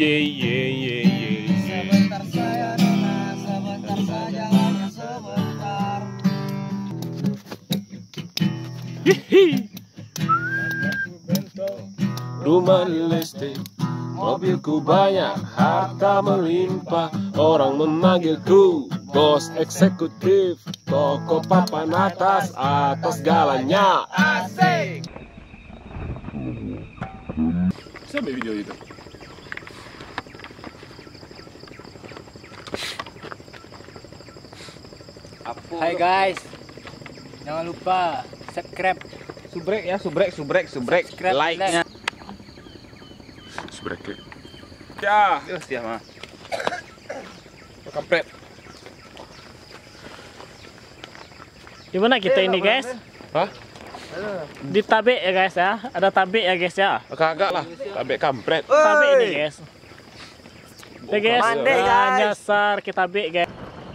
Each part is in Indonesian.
Sebentar saya nona, sebentar saja hanya sebentar. Rumah listrik, mobilku banyak, harta melimpah. Orang memanggilku bos eksekutif, toko papan atas segalanya. Asik. Sampai video itu. Hai guys, jangan lupa subscribe. Subrek ya, subrek, like-nya. Subrek. Ya, siap mah. Kampret. Gimana kita ini guys? Hah? Di tabe ya guys ya, ada tabe ya guys ya. Kagak lah, tabe kampret. Tabe ini guys. Oke guys, Mande, guys. nyasar kita tabe guys.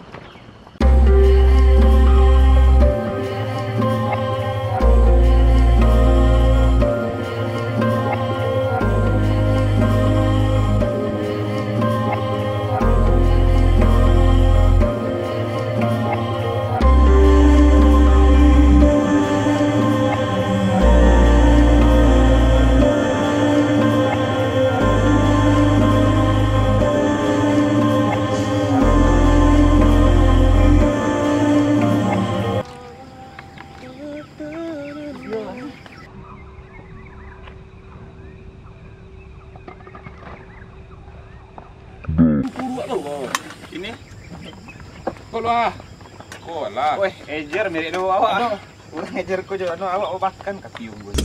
Ini. Kolah. Weh, ejer mirip do awak. Urang ejer ko jo anu awak makan kapiung gue.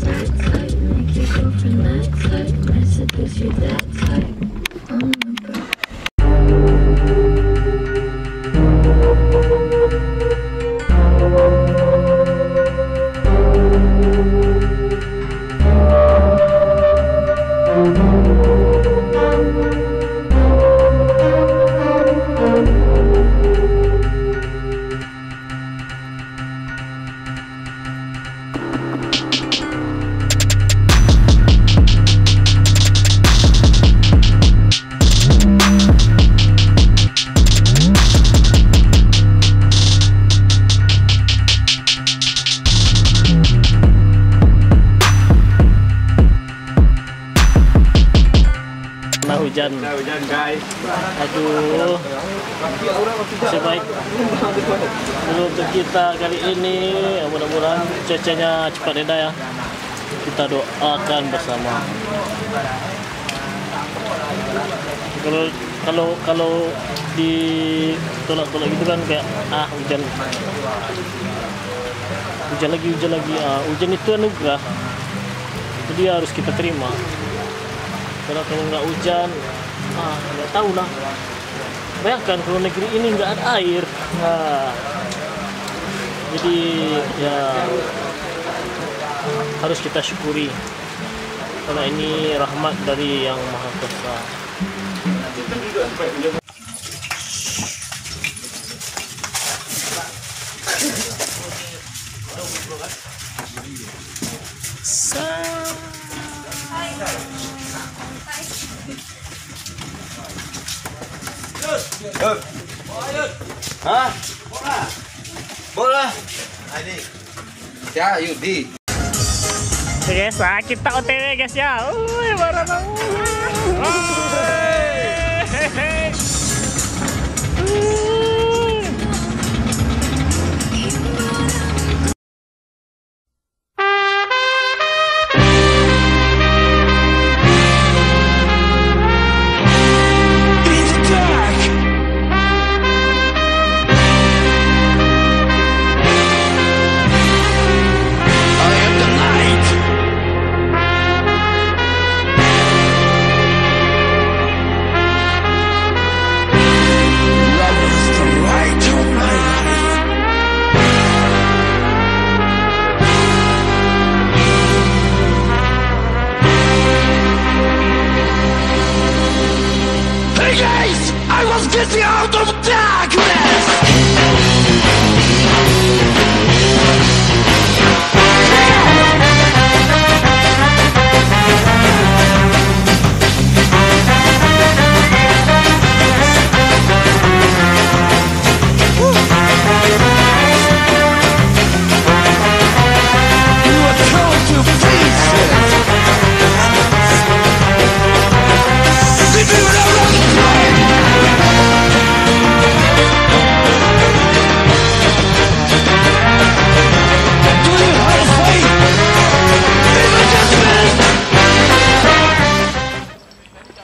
Hujan guys. Aduh, sebaik dulu untuk kita kali ini, mudah-mudahan cuacanya cepat reda ya. Kita doakan bersama. Kalau di tolak-tolak gitu kan kayak hujan lagi. Hujan itu anugerah, jadi harus kita terima. Karena kalau nggak hujan, nggak tahu lah. Bayangkan kalau negeri ini nggak ada air. Jadi ya harus kita syukuri. Karena ini rahmat dari Yang Maha Kuasa. Hah? Bola. Ini. Ya, Yudi. Oke guys, kita OTW guys ya. Barang.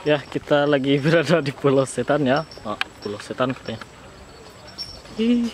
Ya, kita lagi berada di Pulau Setan ya. Pulau Setan katanya. Ih.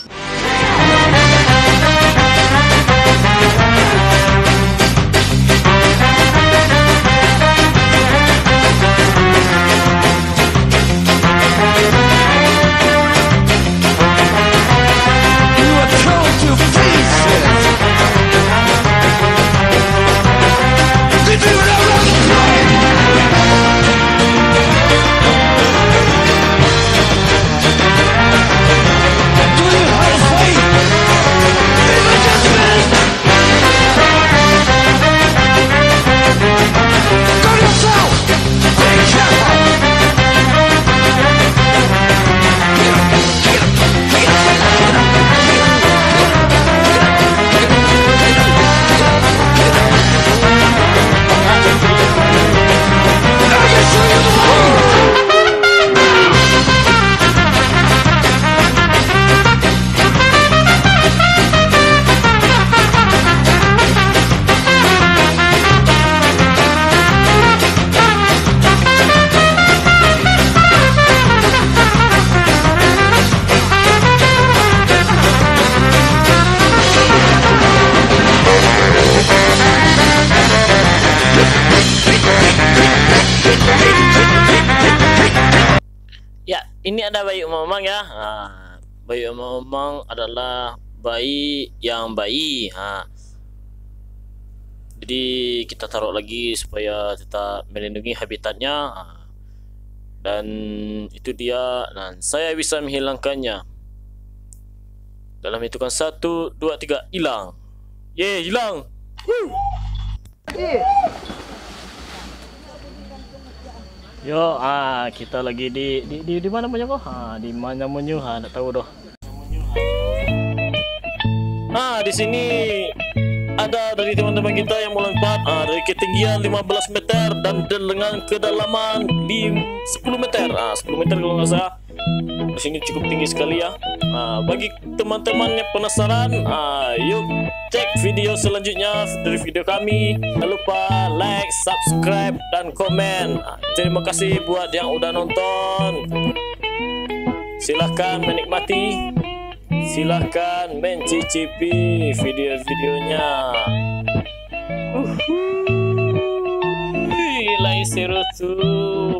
Ini ada bayi omong ya. Bayi omong adalah bayi yang bayi. Jadi kita taruh lagi supaya tetap melindungi habitatnya. Dan itu dia. Dan saya bisa menghilangkannya. Dalam hitungan 1, 2, 3, hilang. Ye, hilang. Yo, kita lagi di mana punya kok? Di mana menyu? Nggak tahu doh. Di sini ada dari teman-teman kita yang melompat dari ketinggian 15 meter dan dengan kedalaman di 10 meter. 10 meter kalau nggak salah. Di sini cukup tinggi sekali ya. Bagi teman-teman yang penasaran, yuk cek video selanjutnya dari video kami. Jangan lupa like, subscribe, dan komen. Terima kasih buat yang udah nonton. Silahkan menikmati, silahkan mencicipi video-videonya. Lai seru tuh.